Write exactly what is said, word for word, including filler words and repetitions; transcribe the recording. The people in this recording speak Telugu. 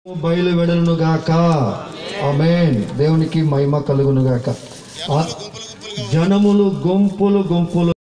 బయలు వెడలును గాక. ఆమేన్. దేవునికి మహిమ కలుగును గాక. జనములు గుంపులు గుంపులు